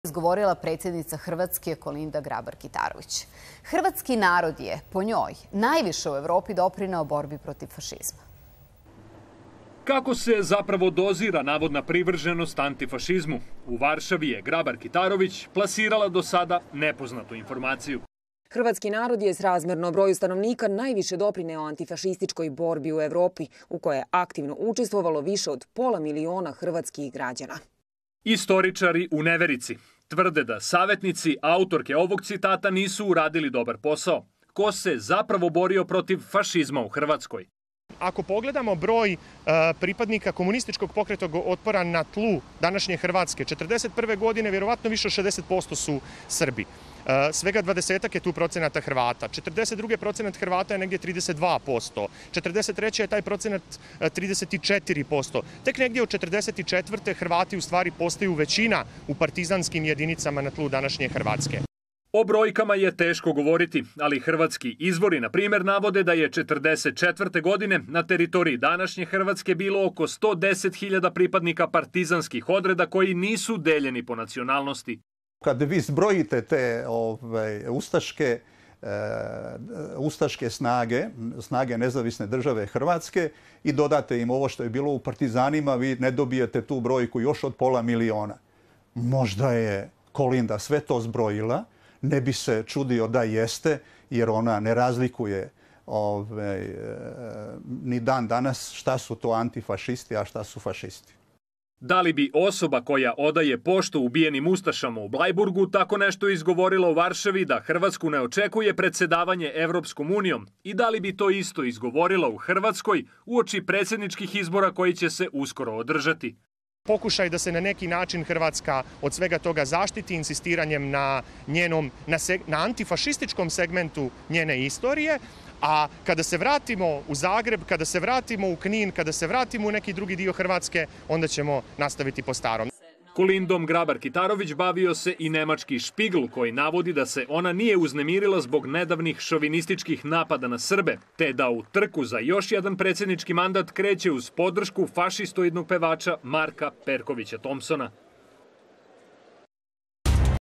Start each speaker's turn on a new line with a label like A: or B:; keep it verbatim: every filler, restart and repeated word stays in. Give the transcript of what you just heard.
A: Izgovorila predsjednica Hrvatske Kolinda Grabar-Kitarović. Hrvatski narod je, po njoj, najviše u Evropi doprineo borbi protiv fašizma.
B: Kako se zapravo dozira navodna privrženost antifašizmu? U Varšavi je Grabar-Kitarović plasirala do sada nepoznatu informaciju.
C: Hrvatski narod je srazmjerno broju stanovnika najviše doprineo antifašističkoj borbi u Evropi, u kojoj je aktivno učestvovalo više od pola miliona hrvatskih građana.
B: Istoričari u neverici tvrde da savjetnici autorke ovog citata nisu uradili dobar posao. Ko se zapravo borio protiv fašizma u Hrvatskoj?
D: Ako pogledamo broj pripadnika komunističkog pokreta otpora na tlu današnje Hrvatske, četrdeset prve godine vjerovatno više od šezdeset posto su Srbi. Svega dvadesetak je tu procenata Hrvata. četrdeset druge procenat Hrvata je negdje trideset dva posto. četrdeset treće je taj procenat trideset četiri posto. Tek negdje od četrdeset četvrte Hrvati u stvari postaju većina u partizanskim jedinicama na tlu današnje Hrvatske.
B: O brojkama je teško govoriti, ali hrvatski izvori, na primjer, navode da je četrdeset četvrte godine na teritoriji današnje Hrvatske bilo oko sto deset hiljada pripadnika partizanskih odreda koji nisu deljeni po nacionalnosti.
E: Kad vi zbrojite te ove, ustaške, e, ustaške snage, snage nezavisne države Hrvatske i dodate im ovo što je bilo u partizanima, vi ne dobijete tu brojku još od pola miliona. Možda je Kolinda sve to zbrojila, ne bi se čudio da jeste, jer ona ne razlikuje ove, ni dan danas šta su to antifašisti, a šta su fašisti.
B: Da li bi osoba koja odaje poštu ubijenim ustašama u Blajburgu tako nešto izgovorila u Varšavi da Hrvatsku ne očekuje predsjedavanje Evropskom unijom i da li bi to isto izgovorila u Hrvatskoj uoči predsjedničkih izbora koji će se uskoro održati?
D: Pokušaj da se na neki način Hrvatska od svega toga zaštiti insistiranjem na njenom, na, seg, na antifašističkom segmentu njene istorije, a kada se vratimo u Zagreb, kada se vratimo u Knin, kada se vratimo u neki drugi dio Hrvatske, onda ćemo nastaviti po starom.
B: Kolindom Grabar-Kitarović bavio se i nemački Špigl, koji navodi da se ona nije uznemirila zbog nedavnih šovinističkih napada na Srbe, te da u trku za još jedan predsjednički mandat kreće uz podršku fašistoidnog pevača Marka Perkovića Thompsona.